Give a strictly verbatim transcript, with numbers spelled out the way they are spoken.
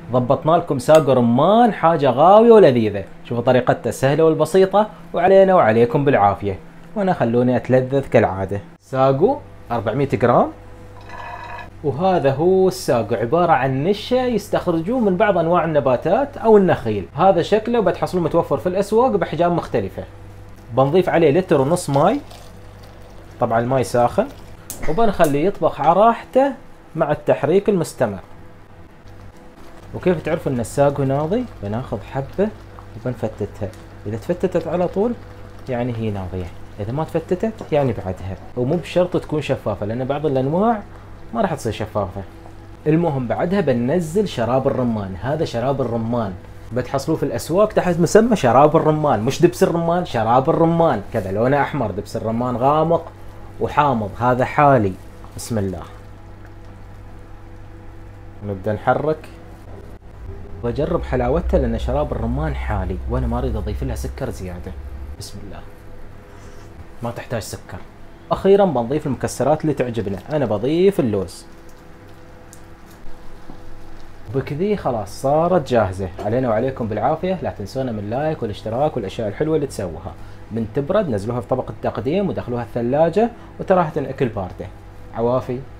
ضبطنا لكم ساق رمان، حاجة غاوية ولذيذة. شوفوا طريقتها سهلة والبسيطة، وعلينا وعليكم بالعافية. وانا خلوني اتلذذ كالعادة. ساقو أربعمية جرام، وهذا هو الساقو، عبارة عن نشا يستخرجوه من بعض انواع النباتات او النخيل. هذا شكله بتحصلوه متوفر في الاسواق باحجام مختلفة. بنضيف عليه لتر ونص ماي، طبعا الماي ساخن، وبنخليه يطبخ على راحته مع التحريك المستمر. وكيف تعرفوا ان الساقو ناضي؟ بناخذ حبة وبنفتتها، اذا تفتتت على طول يعني هي ناضية، اذا ما تفتتت يعني بعدها. ومو بشرط تكون شفافة، لان بعض الانواع ما راح تصير شفافة. المهم بعدها بننزل شراب الرمان. هذا شراب الرمان بتحصلوه في الاسواق تحت مسمى شراب الرمان، مش دبس الرمان، شراب الرمان. كذا لونه احمر، دبس الرمان غامق وحامض، هذا حالي. بسم الله، نبدأ نحرك. بجرب حلاوتها لان شراب الرمان حالي، وانا ما اريد اضيف لها سكر زيادة. بسم الله، ما تحتاج سكر. اخيرا بنضيف المكسرات اللي تعجبنا، انا بضيف اللوز. بكذي خلاص صارت جاهزة. علينا وعليكم بالعافية. لا تنسونا من اللايك والاشتراك والاشياء الحلوة اللي تسووها. من تبرد نزلوها في طبق التقديم ودخلوها الثلاجة، وتراها تنأكل باردة. عوافي.